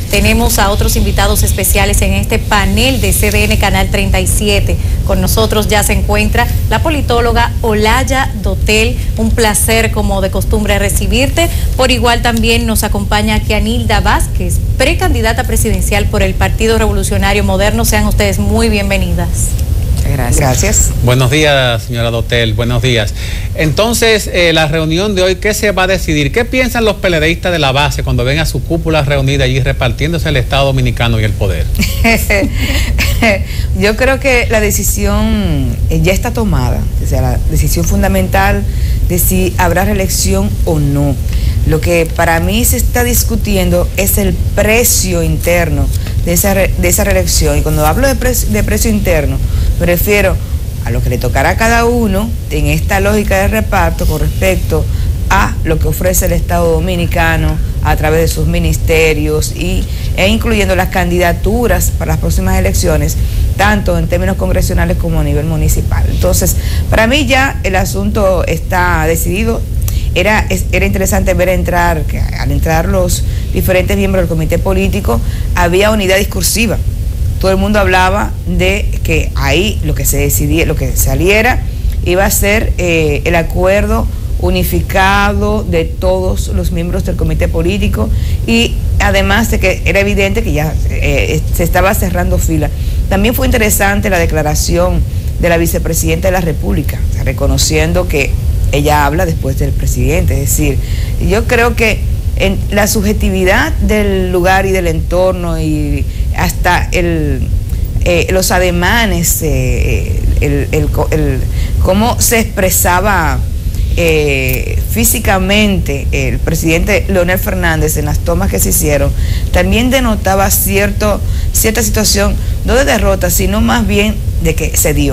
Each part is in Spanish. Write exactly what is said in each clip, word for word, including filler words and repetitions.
tenemos a otros invitados especiales en este panel de C D N Canal treinta y siete. Con nosotros ya se encuentra la politóloga Olaya Dotel. Un placer, como de costumbre, recibirte. Por igual también nos acompaña Kianilda Vázquez, precandidata presidencial por el Partido Revolucionario Moderno. Sean ustedes muy bienvenidas. Gracias. Gracias. Buenos días, señora Dotel, buenos días. Entonces, eh, la reunión de hoy, ¿qué se va a decidir? ¿Qué piensan los peledeístas de la base cuando ven a su cúpula reunida allí repartiéndose el Estado Dominicano y el poder? Yo creo que la decisión ya está tomada, o sea, la decisión fundamental de si habrá reelección o no. Lo que para mí se está discutiendo es el precio interno de esa, re, de esa reelección. Y cuando hablo de, pre, de precio interno, me refiero a lo que le tocará a cada uno en esta lógica de reparto con respecto a lo que ofrece el Estado Dominicano a través de sus ministerios y, e incluyendo las candidaturas para las próximas elecciones, tanto en términos congresionales como a nivel municipal. Entonces, para mí ya el asunto está decidido. Era, era interesante ver entrar, que al entrar los diferentes miembros del comité político, había unidad discursiva. Todo el mundo hablaba de que ahí lo que se decidía, lo que saliera, iba a ser eh, el acuerdo unificado de todos los miembros del comité político, y además de que era evidente que ya eh, se estaba cerrando fila. También fue interesante la declaración de la vicepresidenta de la República, o sea, reconociendo que ella habla después del presidente. Es decir, yo creo que en la subjetividad del lugar y del entorno y hasta el, eh, los ademanes, eh, el, el, el, cómo se expresaba eh, físicamente el presidente Leonel Fernández en las tomas que se hicieron, también denotaba cierto, cierta situación, no de derrota, sino más bien de que cedió.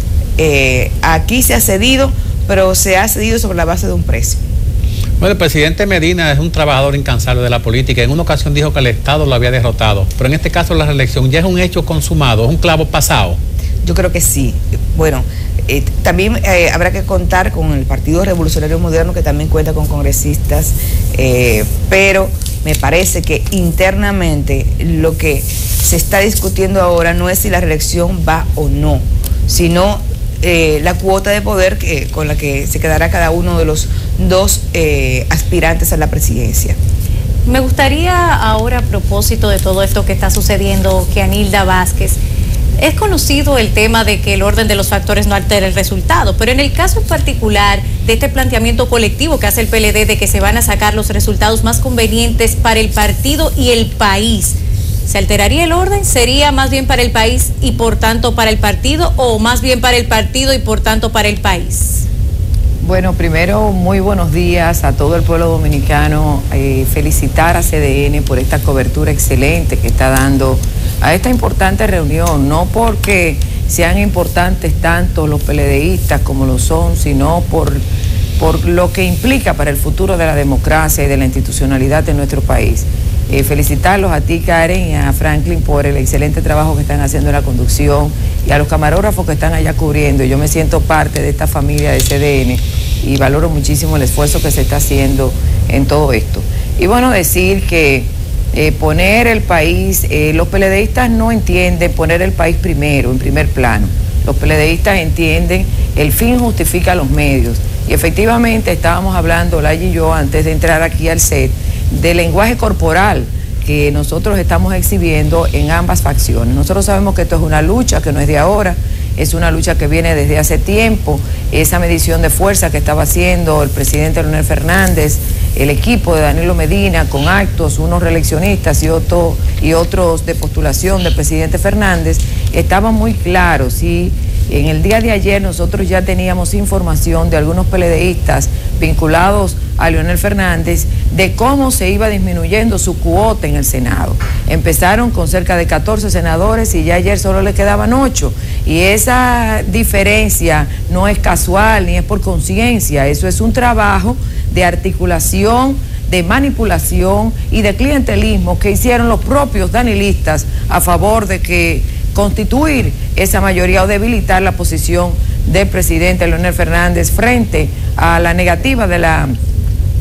Eh, aquí se ha cedido, pero se ha cedido sobre la base de un precio. Bueno, el presidente Medina es un trabajador incansable de la política. En una ocasión dijo que el Estado lo había derrotado, pero en este caso la reelección ya es un hecho consumado, es un clavo pasado. Yo creo que sí. Bueno, eh, también eh, habrá que contar con el Partido Revolucionario Moderno, que también cuenta con congresistas, eh, pero me parece que internamente lo que se está discutiendo ahora no es si la reelección va o no, sino Eh, la cuota de poder que, con la que se quedará cada uno de los dos eh, aspirantes a la presidencia. Me gustaría ahora, a propósito de todo esto que está sucediendo, Kianilda Vázquez, es conocido el tema de que el orden de los factores no altera el resultado, pero en el caso en particular de este planteamiento colectivo que hace el P L D de que se van a sacar los resultados más convenientes para el partido y el país, ¿se alteraría el orden? ¿Sería más bien para el país y por tanto para el partido, o más bien para el partido y por tanto para el país? Bueno, primero, muy buenos días a todo el pueblo dominicano. Eh, felicitar a C D N por esta cobertura excelente que está dando a esta importante reunión, no porque sean importantes tanto los peledeístas como lo son, sino por, por lo que implica para el futuro de la democracia y de la institucionalidad de nuestro país. Eh, felicitarlos a ti, Karen, y a Franklin por el excelente trabajo que están haciendo en la conducción, y a los camarógrafos que están allá cubriendo. Yo me siento parte de esta familia de C D N y valoro muchísimo el esfuerzo que se está haciendo en todo esto. Y bueno, decir que eh, poner el país, eh, los peledeístas no entienden poner el país primero, en primer plano. Los peledeístas entienden el fin justifica los medios. Y efectivamente estábamos hablando, Olaya y yo, antes de entrar aquí al set, del lenguaje corporal que nosotros estamos exhibiendo en ambas facciones. Nosotros sabemos que esto es una lucha que no es de ahora, es una lucha que viene desde hace tiempo. Esa medición de fuerza que estaba haciendo el presidente Leonel Fernández, el equipo de Danilo Medina, con actos, unos reeleccionistas y, otro, y otros de postulación del presidente Fernández, estaba muy claro. Sí, en el día de ayer nosotros ya teníamos información de algunos peledeístas vinculados a Leonel Fernández de cómo se iba disminuyendo su cuota en el Senado. Empezaron con cerca de catorce senadores y ya ayer solo le quedaban ocho. Y esa diferencia no es casual ni es por conciencia, eso es un trabajo de articulación, de manipulación y de clientelismo que hicieron los propios danilistas a favor de que constituir esa mayoría o debilitar la posición del presidente Leonel Fernández frente a la negativa de la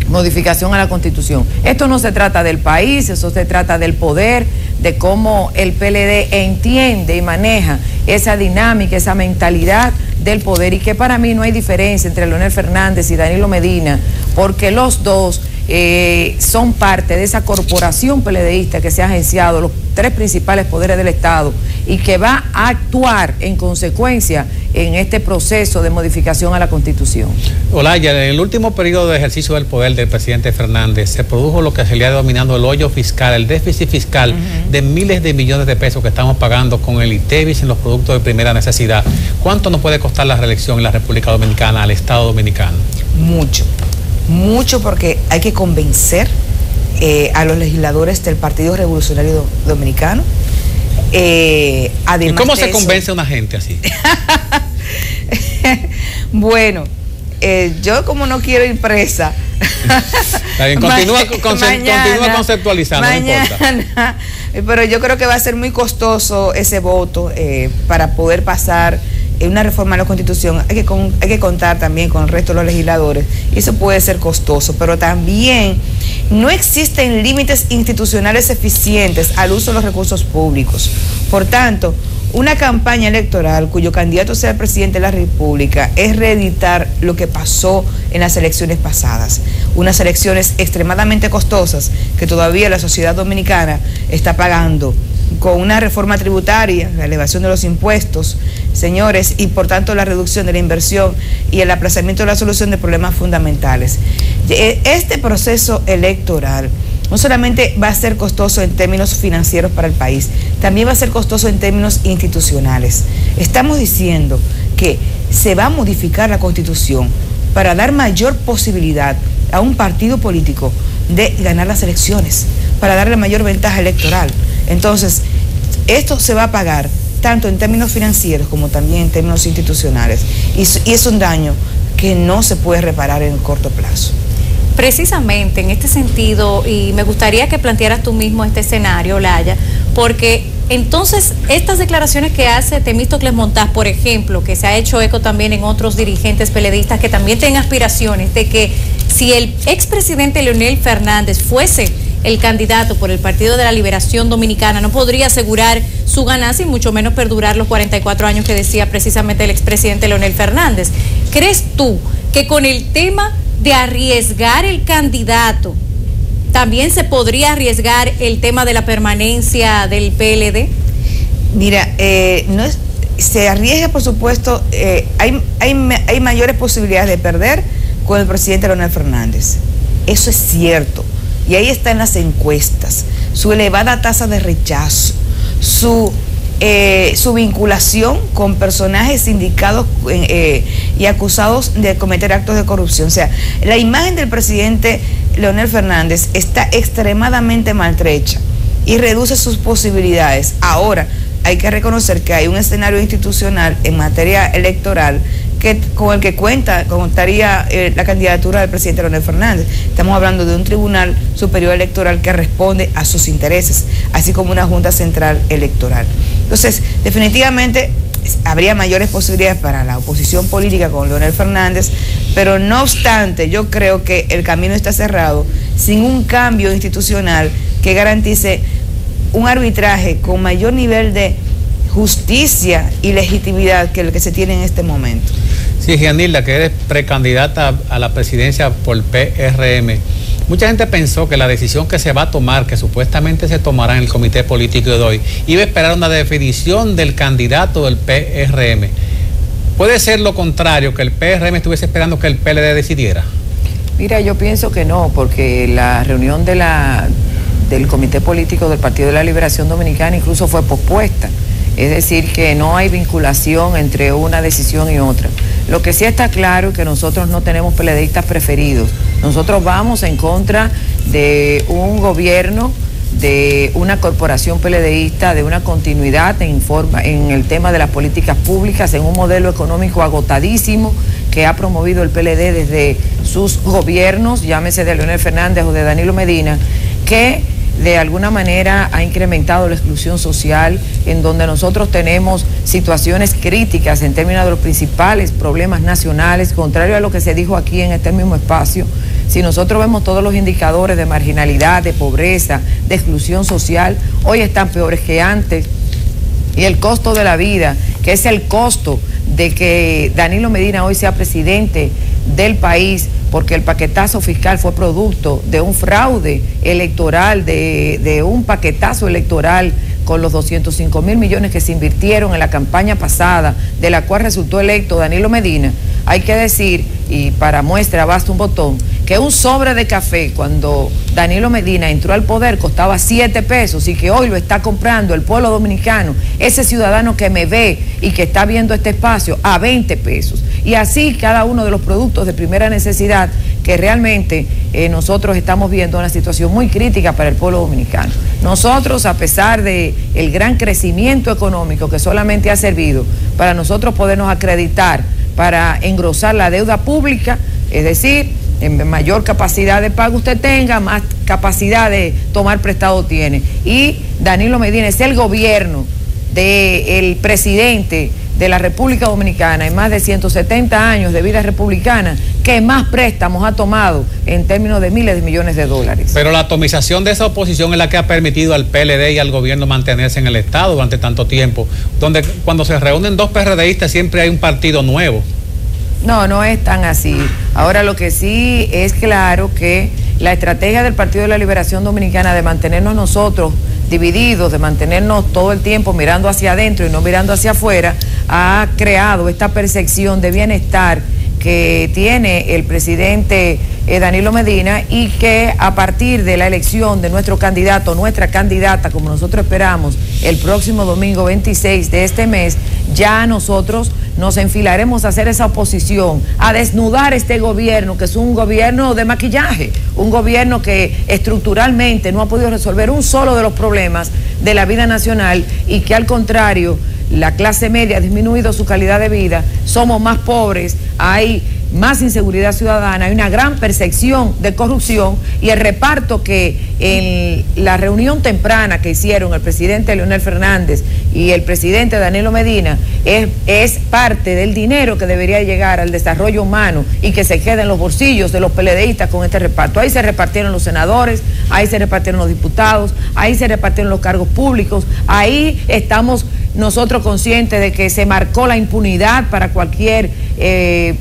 modificación a la Constitución. Esto no se trata del país, eso se trata del poder, de cómo el P L D entiende y maneja esa dinámica, esa mentalidad del poder, y que para mí no hay diferencia entre Leonel Fernández y Danilo Medina, porque los dos eh, son parte de esa corporación peledeísta que se ha agenciado los tres principales poderes del Estado y que va a actuar en consecuencia en este proceso de modificación a la Constitución. Olaya, en el último periodo de ejercicio del poder del presidente Fernández se produjo lo que se le ha denominado el hoyo fiscal, el déficit fiscal uh-huh. de miles de millones de pesos que estamos pagando con el ITEVIS en los productos de primera necesidad. ¿Cuánto nos puede costar la reelección en la República Dominicana, al Estado Dominicano? Mucho, mucho, porque hay que convencer eh, a los legisladores del Partido Revolucionario Dominicano. Eh, además ¿Y cómo se eso, convence a una gente así? Bueno, eh, yo como no quiero ir presa. Está bien, continúa, conce mañana, continúa conceptualizando, mañana, no importa. Pero yo creo que va a ser muy costoso ese voto eh, para poder pasar una reforma a la Constitución. Hay que, con, hay que contar también con el resto de los legisladores, y eso puede ser costoso, pero también no existen límites institucionales eficientes al uso de los recursos públicos. Por tanto, una campaña electoral cuyo candidato sea el presidente de la República es reeditar lo que pasó en las elecciones pasadas. Unas elecciones extremadamente costosas que todavía la sociedad dominicana está pagando, con una reforma tributaria, la elevación de los impuestos, señores, y por tanto la reducción de la inversión y el aplazamiento de la solución de problemas fundamentales. Este proceso electoral no solamente va a ser costoso en términos financieros para el país, también va a ser costoso en términos institucionales. Estamos diciendo que se va a modificar la Constitución para dar mayor posibilidad a un partido político de ganar las elecciones, para darle mayor ventaja electoral. Entonces, esto se va a pagar tanto en términos financieros como también en términos institucionales. Y, y es un daño que no se puede reparar en el corto plazo. Precisamente en este sentido, y me gustaría que plantearas tú mismo este escenario, Olaya, porque entonces estas declaraciones que hace Temístocles Montaz, por ejemplo, que se ha hecho eco también en otros dirigentes peledeístas que también tienen aspiraciones de que si el expresidente Leonel Fernández fuese el candidato por el Partido de la Liberación Dominicana, no podría asegurar su ganancia y mucho menos perdurar los cuarenta y cuatro años que decía precisamente el expresidente Leonel Fernández. ¿Crees tú que con el tema de arriesgar el candidato también se podría arriesgar el tema de la permanencia del P L D? Mira, eh, no es, se arriesga, por supuesto, eh, hay, hay, hay mayores posibilidades de perder con el presidente Leonel Fernández. Eso es cierto. Y ahí está en las encuestas, su elevada tasa de rechazo, su, eh, su vinculación con personajes indicados eh, y acusados de cometer actos de corrupción. O sea, la imagen del presidente Leonel Fernández está extremadamente maltrecha y reduce sus posibilidades. Ahora, hay que reconocer que hay un escenario institucional en materia electoral que, con el que cuenta, contaría eh, la candidatura del presidente Leonel Fernández. Estamos hablando de un Tribunal Superior Electoral que responde a sus intereses, así como una Junta Central Electoral. Entonces, definitivamente habría mayores posibilidades para la oposición política con Leonel Fernández, pero no obstante, yo creo que el camino está cerrado sin un cambio institucional que garantice un arbitraje con mayor nivel de justicia y legitimidad que el que se tiene en este momento. Sí, Gianilda, que eres precandidata a la presidencia por P R M. Mucha gente pensó que la decisión que se va a tomar, que supuestamente se tomará en el comité político de hoy, iba a esperar una definición del candidato del P R M. ¿Puede ser lo contrario, que el P R M estuviese esperando que el P L D decidiera? Mira, yo pienso que no, porque la reunión de la, del comité político del Partido de la Liberación Dominicana incluso fue pospuesta. Es decir, que no hay vinculación entre una decisión y otra. Lo que sí está claro es que nosotros no tenemos peledeístas preferidos. Nosotros vamos en contra de un gobierno, de una corporación peledeísta, de una continuidad en, forma, en el tema de las políticas públicas, en un modelo económico agotadísimo que ha promovido el P L D desde sus gobiernos, llámese de Leonel Fernández o de Danilo Medina, que de alguna manera ha incrementado la exclusión social, en donde nosotros tenemos situaciones críticas en términos de los principales problemas nacionales, contrario a lo que se dijo aquí en este mismo espacio, Si nosotros vemos todos los indicadores de marginalidad, de pobreza, de exclusión social, hoy están peores que antes. Y el costo de la vida, que es el costo de que Danilo Medina hoy sea presidente del país, porque el paquetazo fiscal fue producto de un fraude electoral, de, de un paquetazo electoral con los doscientos cinco mil millones que se invirtieron en la campaña pasada, de la cual resultó electo Danilo Medina. Hay que decir, y para muestra basta un botón, que un sobre de café cuando Danilo Medina entró al poder costaba siete pesos y que hoy lo está comprando el pueblo dominicano, ese ciudadano que me ve y que está viendo este espacio, a veinte pesos. Y así cada uno de los productos de primera necesidad que realmente eh, nosotros estamos viendo una situación muy crítica para el pueblo dominicano. Nosotros, a pesar de el gran crecimiento económico que solamente ha servido para nosotros podernos acreditar, para engrosar la deuda pública, es decir, en mayor capacidad de pago usted tenga, más capacidad de tomar prestado tiene. Y Danilo Medina es el gobierno del presidente de la República Dominicana en más de ciento setenta años de vida republicana que más préstamos ha tomado en términos de miles de millones de dólares. Pero la atomización de esa oposición es la que ha permitido al P L D y al gobierno mantenerse en el Estado durante tanto tiempo, donde cuando se reúnen dos PRDistas siempre hay un partido nuevo. No, no es tan así. Ahora lo que sí es claro que la estrategia del Partido de la Liberación Dominicana de mantenernos nosotros divididos, de mantenernos todo el tiempo mirando hacia adentro y no mirando hacia afuera, ha creado esta percepción de bienestar que tiene el presidente eh, Danilo Medina, y que a partir de la elección de nuestro candidato, nuestra candidata, como nosotros esperamos, el próximo domingo veintiséis de este mes, ya nosotros nos enfilaremos a hacer esa oposición, a desnudar este gobierno, que es un gobierno de maquillaje, un gobierno que estructuralmente no ha podido resolver un solo de los problemas de la vida nacional, y que al contrario, la clase media ha disminuido su calidad de vida, somos más pobres, hay más inseguridad ciudadana, hay una gran percepción de corrupción, y el reparto que en la reunión temprana que hicieron el presidente Leonel Fernández y el presidente Danilo Medina es, es parte del dinero que debería llegar al desarrollo humano y que se quede en los bolsillos de los PLDistas con este reparto. Ahí se repartieron los senadores, ahí se repartieron los diputados, ahí se repartieron los cargos públicos, ahí estamos nosotros conscientes de que se marcó la impunidad para cualquier eh,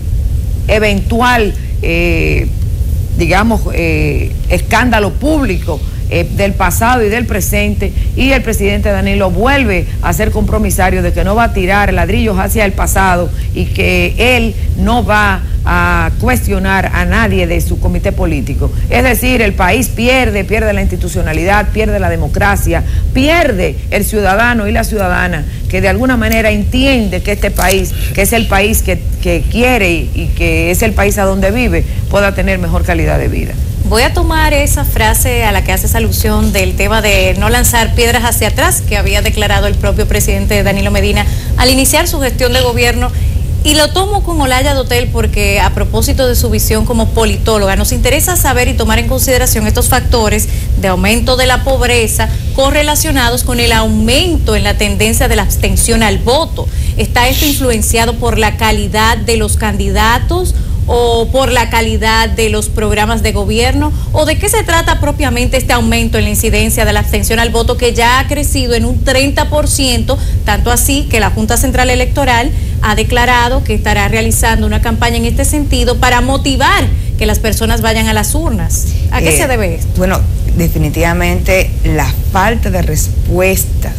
eventual, eh, digamos, eh, escándalo público eh, del pasado y del presente, y el presidente Danilo vuelve a ser compromisario de que no va a tirar ladrillos hacia el pasado y que él no va a cuestionar a nadie de su comité político. Es decir, el país pierde, pierde la institucionalidad, pierde la democracia, pierde el ciudadano y la ciudadana que de alguna manera entiende que este país, que es el país que, que quiere y, y que es el país a donde vive, pueda tener mejor calidad de vida. Voy a tomar esa frase a la que haces alusión del tema de no lanzar piedras hacia atrás, que había declarado el propio presidente Danilo Medina al iniciar su gestión de gobierno, y lo tomo con Olaya Dotel porque, a propósito de su visión como politóloga, nos interesa saber y tomar en consideración estos factores de aumento de la pobreza correlacionados con el aumento en la tendencia de la abstención al voto. ¿Está esto influenciado por la calidad de los candidatos o por la calidad de los programas de gobierno? ¿O de qué se trata propiamente este aumento en la incidencia de la abstención al voto, que ya ha crecido en un treinta por ciento, tanto así que la Junta Central Electoral ha declarado que estará realizando una campaña en este sentido para motivar que las personas vayan a las urnas? ¿A qué eh, se debe esto? Bueno, definitivamente la falta de respuesta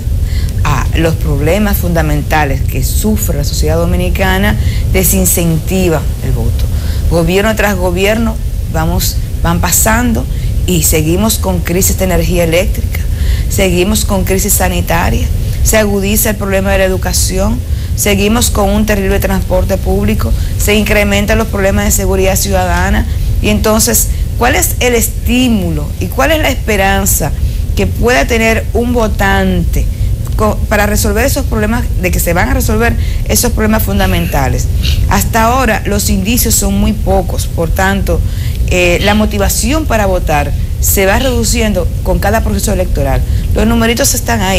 a los problemas fundamentales que sufre la sociedad dominicana desincentiva el voto. Gobierno tras gobierno vamos, van pasando y seguimos con crisis de energía eléctrica, seguimos con crisis sanitaria, se agudiza el problema de la educación, seguimos con un terrible transporte público, se incrementan los problemas de seguridad ciudadana. Y entonces, ¿cuál es el estímulo y cuál es la esperanza que pueda tener un votante para resolver esos problemas, de que se van a resolver esos problemas fundamentales? Hasta ahora los indicios son muy pocos, por tanto, eh, la motivación para votar se va reduciendo con cada proceso electoral. Los numeritos están ahí.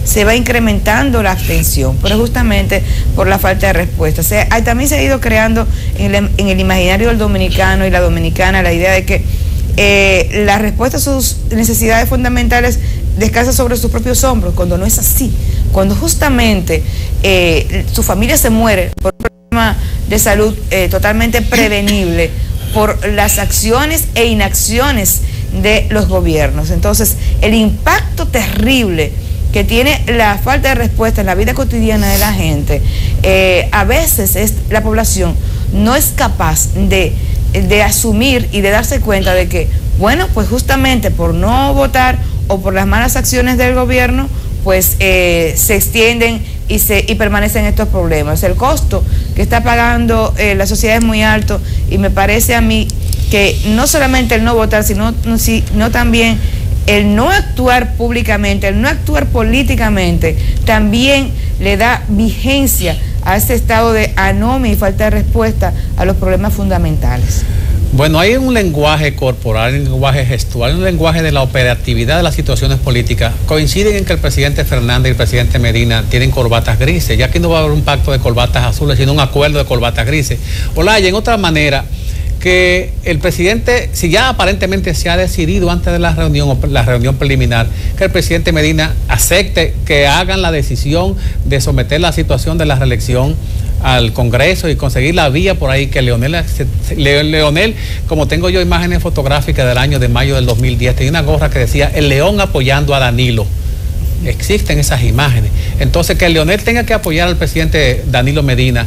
se va incrementando la abstención, pero justamente por la falta de respuesta. O sea, hay, también se ha ido creando en el, en el imaginario del dominicano y la dominicana la idea de que eh, la respuesta a sus necesidades fundamentales descansa sobre sus propios hombros, cuando no es así. Cuando justamente eh, su familia se muere por un problema de salud eh, totalmente prevenible, por las acciones e inacciones de los gobiernos. Entonces, el impacto terrible que tiene la falta de respuesta en la vida cotidiana de la gente, eh, a veces es, la población no es capaz de, de asumir y de darse cuenta de que, bueno, pues justamente por no votar o por las malas acciones del gobierno, pues eh, se extienden y, se, y permanecen estos problemas. El costo que está pagando eh, la sociedad es muy alto, y me parece a mí que no solamente el no votar, sino, sino también el no actuar públicamente, el no actuar políticamente, también le da vigencia a ese estado de anomia y falta de respuesta a los problemas fundamentales. Bueno, hay un lenguaje corporal, un lenguaje gestual, un lenguaje de la operatividad de las situaciones políticas. Coinciden en que el presidente Fernández y el presidente Medina tienen corbatas grises. Ya que no va a haber un pacto de corbatas azules, sino un acuerdo de corbatas grises. Olaya, en otra manera, que el presidente, si ya aparentemente se ha decidido antes de la reunión o la reunión preliminar, que el presidente Medina acepte que hagan la decisión de someter la situación de la reelección al Congreso y conseguir la vía por ahí, que Leonel, Leonel, como tengo yo imágenes fotográficas del año de mayo del dos mil diez, tenía una gorra que decía el león apoyando a Danilo. Existen esas imágenes. Entonces, que Leonel tenga que apoyar al presidente Danilo Medina,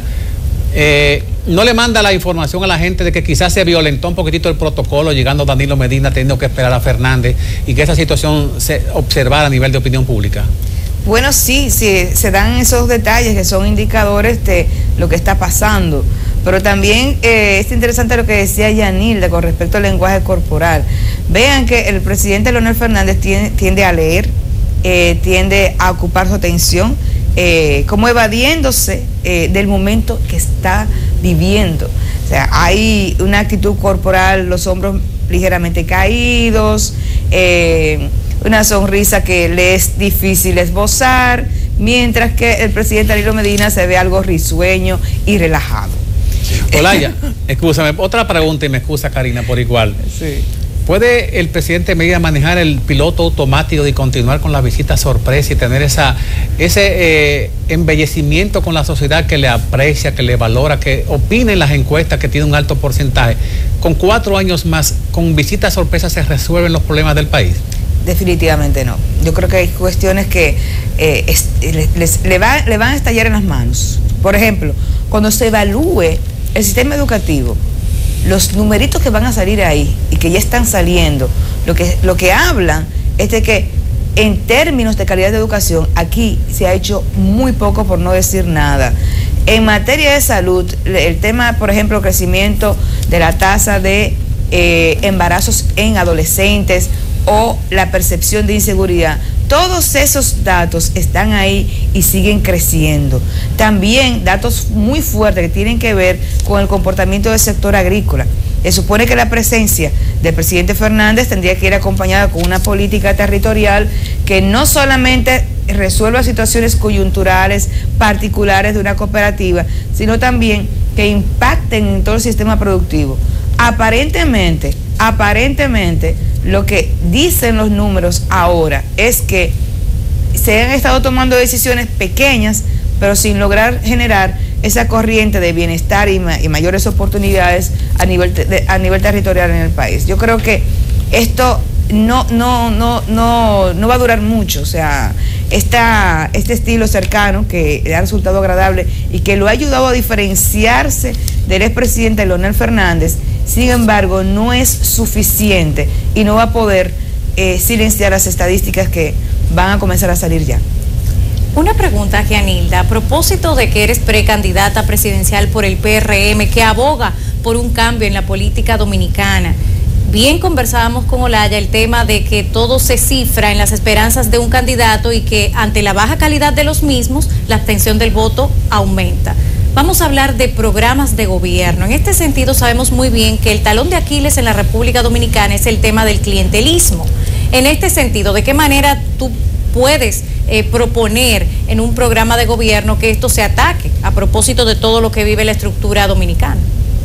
eh, no le manda la información a la gente de que quizás se violentó un poquitito el protocolo llegando Danilo Medina, teniendo que esperar a Fernández, y que esa situación se observara a nivel de opinión pública. Bueno, sí, sí, se dan esos detalles que son indicadores de lo que está pasando, pero también eh, es interesante lo que decía Yanilda con respecto al lenguaje corporal. Vean que el presidente Leonel Fernández tiende, tiende a leer, eh, tiende a ocupar su atención, eh, como evadiéndose eh, del momento que está viviendo. O sea, hay una actitud corporal, los hombros ligeramente caídos, eh, una sonrisa que le es difícil esbozar, mientras que el presidente Danilo Medina se ve algo risueño y relajado. Olaya, excúsame, otra pregunta, y me excusa Karina por igual. Sí. ¿Puede el presidente Medina manejar el piloto automático y continuar con la visita sorpresa y tener esa, ese eh, embellecimiento con la sociedad que le aprecia, que le valora, que opina en las encuestas, que tiene un alto porcentaje? ¿Con cuatro años más, con visitas sorpresa, se resuelven los problemas del país? Definitivamente no. Yo creo que hay cuestiones que eh, es, les, les, le, va, le van a estallar en las manos. Por ejemplo, cuando se evalúe el sistema educativo, los numeritos que van a salir ahí y que ya están saliendo, lo que, lo que hablan es de que en términos de calidad de educación aquí se ha hecho muy poco, por no decir nada. En materia de salud, el tema, por ejemplo, el crecimiento de la tasa de eh, embarazos en adolescentes o la percepción de inseguridad, todos esos datos están ahí y siguen creciendo. También datos muy fuertes que tienen que ver con el comportamiento del sector agrícola. Se supone que la presencia del presidente Fernández tendría que ir acompañada con una política territorial que no solamente resuelva situaciones coyunturales particulares de una cooperativa, sino también que impacten en todo el sistema productivo. Aparentemente, aparentemente, lo que dicen los números ahora es que se han estado tomando decisiones pequeñas, pero sin lograr generar esa corriente de bienestar y, ma y mayores oportunidades a nivel, de, a nivel territorial en el país. Yo creo que esto no, no, no, no, no va a durar mucho. O sea, esta, este estilo cercano que le ha resultado agradable y que lo ha ayudado a diferenciarse del expresidente Leonel Fernández, sin embargo, no es suficiente y no va a poder eh, silenciar las estadísticas que van a comenzar a salir ya. Una pregunta, Gianilda, a propósito de que eres precandidata presidencial por el P R M, que aboga por un cambio en la política dominicana. Bien conversábamos con Olaya el tema de que todo se cifra en las esperanzas de un candidato y que ante la baja calidad de los mismos, la abstención del voto aumenta. Vamos a hablar de programas de gobierno. En este sentido, sabemos muy bien que el talón de Aquiles en la República Dominicana es el tema del clientelismo. En este sentido, ¿de qué manera tú puedes eh, proponer en un programa de gobierno que esto se ataque a propósito de todo lo que vive la estructura dominicana?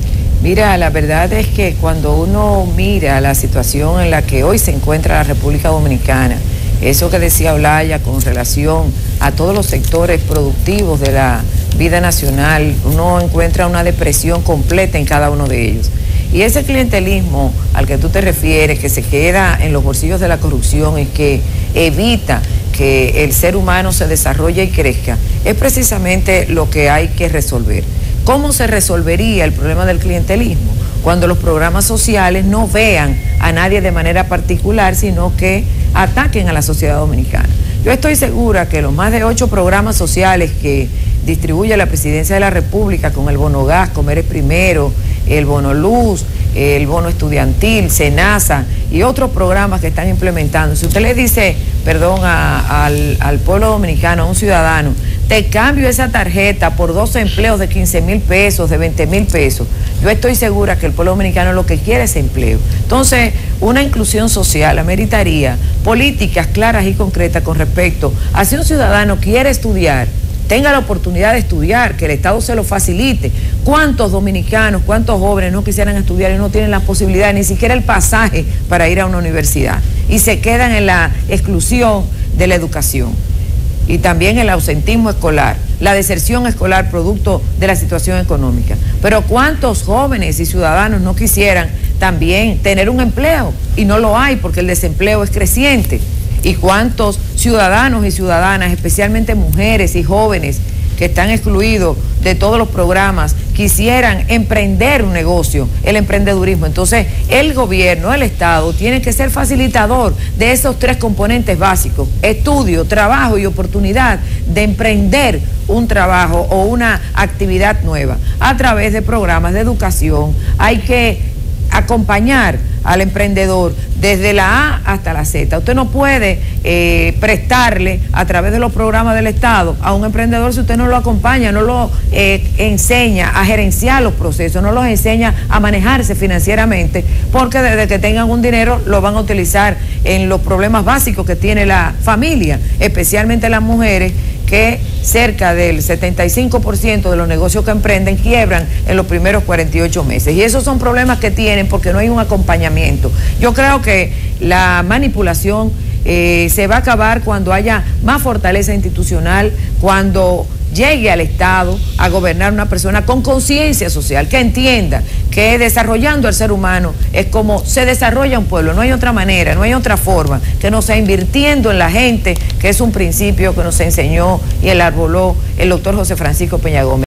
Mira, la verdad es que cuando uno mira la situación en la que hoy se encuentra la República Dominicana, eso que decía Olaya con relación a todos los sectores productivos de la vida nacional, uno encuentra una depresión completa en cada uno de ellos. Y ese clientelismo al que tú te refieres, que se queda en los bolsillos de la corrupción y que evita que el ser humano se desarrolle y crezca, es precisamente lo que hay que resolver. ¿Cómo se resolvería el problema del clientelismo? Cuando los programas sociales no vean a nadie de manera particular, sino que ataquen a la sociedad dominicana. Yo estoy segura que los más de ocho programas sociales que distribuye la Presidencia de la República, con el bono gas, Comer es Primero, el bono luz, el bono estudiantil, SENASA y otros programas que están implementando, si usted le dice, perdón, a, al, al pueblo dominicano, a un ciudadano, te cambio esa tarjeta por dos empleos de quince mil pesos, de veinte mil pesos, yo estoy segura que el pueblo dominicano lo que quiere es empleo. Entonces, una inclusión social ameritaría políticas claras y concretas con respecto a si un ciudadano quiere estudiar, tenga la oportunidad de estudiar, que el Estado se lo facilite. ¿Cuántos dominicanos, cuántos jóvenes no quisieran estudiar y no tienen la posibilidad, ni siquiera el pasaje para ir a una universidad? Y se quedan en la exclusión de la educación. Y también el ausentismo escolar, la deserción escolar producto de la situación económica. Pero ¿cuántos jóvenes y ciudadanos no quisieran también tener un empleo? Y no lo hay porque el desempleo es creciente. ¿Y cuántos ciudadanos y ciudadanas, especialmente mujeres y jóvenes que están excluidos de todos los programas, quisieran emprender un negocio, el emprendedurismo? Entonces, el gobierno, el Estado, tiene que ser facilitador de esos tres componentes básicos: estudio, trabajo y oportunidad de emprender un trabajo o una actividad nueva a través de programas de educación. Hay que acompañar al emprendedor desde la A hasta la Z. Usted no puede eh, prestarle a través de los programas del Estado a un emprendedor si usted no lo acompaña, no lo eh, enseña a gerenciar los procesos, no los enseña a manejarse financieramente, porque desde que tengan un dinero lo van a utilizar en los problemas básicos que tiene la familia, especialmente las mujeres, que cerca del setenta y cinco por ciento de los negocios que emprenden quiebran en los primeros cuarenta y ocho meses. Y esos son problemas que tienen porque no hay un acompañamiento. Yo creo que la manipulación eh, se va a acabar cuando haya más fortaleza institucional, cuando llegue al Estado a gobernar una persona con conciencia social, que entienda que desarrollando al ser humano es como se desarrolla un pueblo, no hay otra manera, no hay otra forma, que no sea invirtiendo en la gente, que es un principio que nos enseñó y enarboló el doctor José Francisco Peña Gómez.